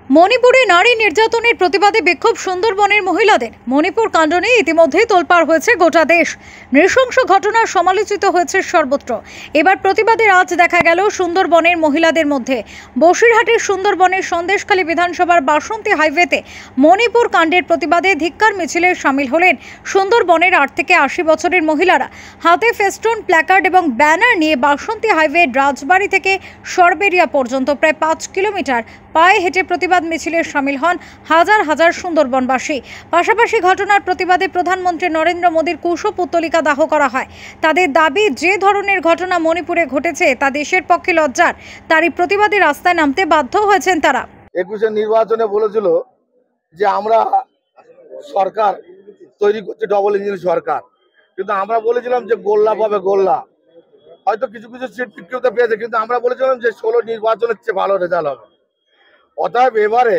মণিপুরে নারী নির্যাতনের প্রতিবাদে বিক্ষোভ সুন্দরবনের মহিলাদের। মণিপুর কাণ্ড নিয়ে ইতিমধ্যেই তোলপাড় হয়েছে গোটা দেশ। নৃশংস ঘটনা সমালোচিত হয়েছে সর্বত্র। এবার প্রতিবাদের আজ দেখা গেল সুন্দরবনের মহিলাদের মধ্যে। বসিরহাটের সুন্দরবনের সন্দেশখালী বিধানসভার বাসন্তী হাইওয়েতে মণিপুর কাণ্ডের প্রতিবাদে ধিক্কার মিছিলে সামিল হলেন সুন্দরবনের 8 থেকে 80 বছরের মহিলারা। হাতে ফেস্টুন, প্ল্যাকার্ড এবং ব্যানার নিয়ে বাসন্তী হাইওয়ে রাজবাড়ি থেকে সরবেরিয়া পর্যন্ত প্রায় 5 কিলোমিটার পায়ে হেঁটে প্রতিবাদ মিছিলে সামিল হন হাজার হাজার সুন্দরবনবাসী। পাশাপাশি ঘটনার প্রতিবাদে প্রধানমন্ত্রী নরেন্দ্র মোদীর কুশপুত্তলিকা দাহ করা হয়। তাদের দাবি, যে ধরনের ঘটনা মণিপুরে ঘটেছে তা দেশের পক্ষে লজ্জার। তারই প্রতিবাদে রাস্তায় নামতে বাধ্য হয়েছেন তারা। 21 নির্বাচনে বলেছিল যে আমরা সরকার তৈরি করছি, ডবল ইঞ্জিন সরকার, কিন্তু আমরা বলেছিলাম যে গোল্লা পাবে গোল্লা। হয়তো কিছু কিছু সিট বিক্রিতে পেয়েছে, কিন্তু আমরা বলেছিলাম যে 16 নির্বাচনের চেয়ে ভালো রেজাল্ট হবে। অতএব এবারে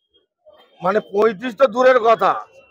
35 তো দূরের কথা,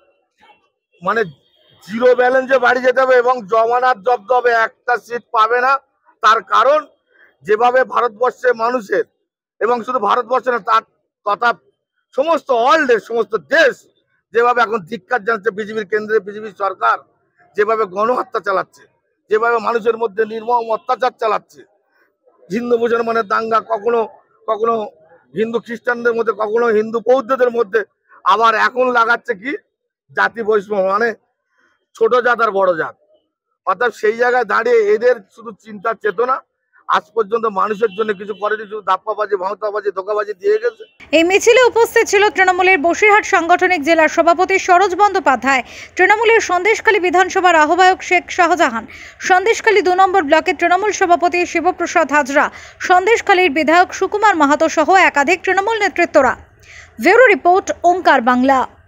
জিরো ব্যালেন্সে বাড়ি যেতে হবে এবং জমানাত জব্দ হবে, একটা সিট পাবে না। তার কারণ যেভাবে ভারতবর্ষে মানুষের, এবং শুধু ভারতবর্ষে না, তার তথা সমস্ত ওয়ার্ল্ডের সমস্ত দেশ যেভাবে এখন ধিক্কার জানাচ্ছে বিজেপির কেন্দ্রে, বিজেপির সরকার যেভাবে গণহত্যা চালাচ্ছে, যেভাবে মানুষের মধ্যে নির্মম অত্যাচার চালাচ্ছে, হিন্দু মুসলমানের দাঙ্গা, কখনো কখনো হিন্দু খ্রিস্টানদের মধ্যে, কখনো হিন্দু বৌদ্ধদের মধ্যে, আবার এখন লাগাচ্ছে কি জাতি বৈষম্য, ছোট জাত আর বড় জাত। অর্থাৎ সেই জায়গায় দাঁড়িয়ে এদের শুধু চিন্তার চেতনা, আজ পর্যন্ত মানুষের জন্য কিছু করেনি, শুধু দাপ্পাবাজি, ভাঁওতাবাজি, ধোঁকাবাজি দিয়ে গেছে। এই মিছিলে উপস্থিত ছিল তৃণমূলের বসিরহাট সাংগঠনিক জেলার সভাপতি সরোজ বন্দ্যোপাধ্যায়, তৃণমূলের সন্দেশখালী বিধানসভার আহ্বায়ক শেখ শাহজাহান, সন্দেশখালী 2 নম্বর ব্লকের তৃণমূল সভাপতি শিবপ্রসাদ হাজরা, সন্দেশখালীর বিধায়ক সুকুমার মাহাতো সহ একাধিক তৃণমূল নেতৃত্বরা। Bureau report, Omkar Bangla.